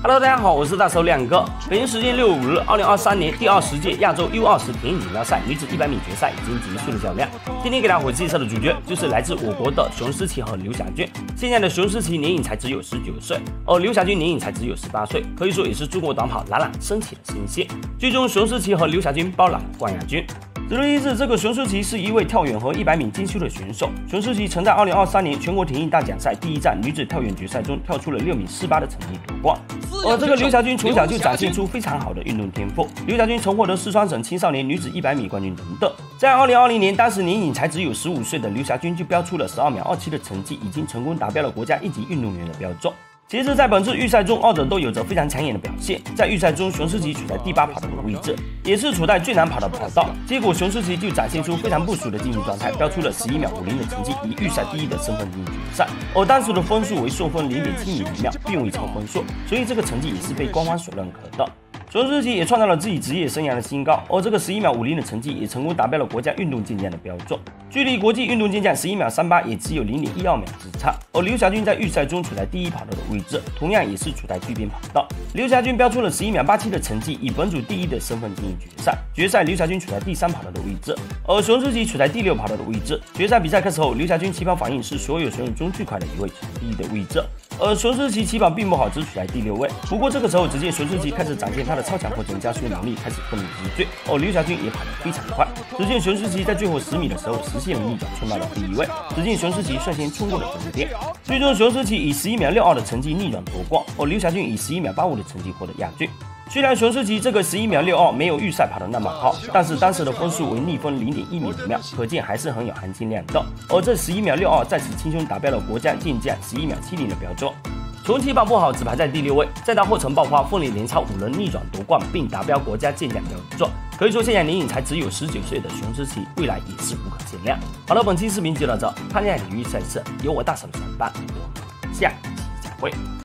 Hello， 大家好，我是大手亮哥。北京时间6月5日，2023年第20届亚洲 U20田径锦标赛女子100米决赛已经结束了较量。今天给大家介绍的主角就是来自我国的熊诗琪和刘霞君。现在的熊诗琪年龄才只有19岁，而刘霞君年龄才只有18岁，可以说也是中国短跑朗朗升起的新星。最终，熊诗琪和刘霞君包揽了冠亚军。值得一提，这个熊诗琪是一位跳远和100米精修的选手。熊诗琪曾在2023年全国田径大奖赛第一站女子跳远决赛中跳出了6米48的成绩夺冠。而这个刘霞君从小就展现出非常好的运动天赋。刘霞君曾获得四川省青少年女子100米冠军等等。在2020年，当时年龄才只有15岁的刘霞君就标出了12秒27的成绩，已经成功达标了国家一级运动员的标准。其实，在本次预赛中，二者都有着非常抢眼的表现。在预赛中，熊诗琪处在第8跑道的位置，也是处在最难跑的跑道。结果，熊诗琪就展现出非常不俗的竞技状态，标出了11秒50的成绩，以预赛第一的身份进行决赛。而当时的分数为送分0.7米1秒，并未超分数，所以这个成绩也是被官方所认可的。熊诗琪也创造了自己职业生涯的新高，而这个11秒50的成绩也成功达标了国家运动健将的标准，距离国际运动健将11秒38也只有0.12秒之差。而刘霞君在预赛中处在第1跑道的位置，同样也是处在最边跑道。刘霞君标出了11秒87的成绩，以本组第一的身份进行决赛。决赛刘霞君处在第3跑道的位置，而熊诗琪处在第6跑道的位置。决赛比赛开始后，刘霞君起跑反应是所有选手中最快的一位，处在第1的位置。而熊诗琪起跑并不好，只处在第6位。不过这个时候，只见熊诗琪开始展现她的超强破前加速能力，开始奋力直追。而刘霞君也跑得非常快。只见熊诗琪在最后10米的时候实现了逆转，冲到了第1位。只见熊诗琪率先冲过了终点。最终，熊诗琪以11秒62的成绩逆转夺冠，而刘霞君以11秒85的成绩获得亚军。虽然熊诗琪这个11秒62没有预赛跑得那么好，但是当时的分数为逆分0.1米5秒，可见还是很有含金量的。而这11秒62再次轻松达标了国家健将11秒70的标准。从起跑不好，只排在第6位，再到后程爆发，奋力连超5人逆转夺冠，并达标国家健将标准。可以说，现在年龄才只有19岁的熊诗琪，未来也是无可限量。好了，本期视频就到这，看下体育赛事由我大手的承办，我们下期再会。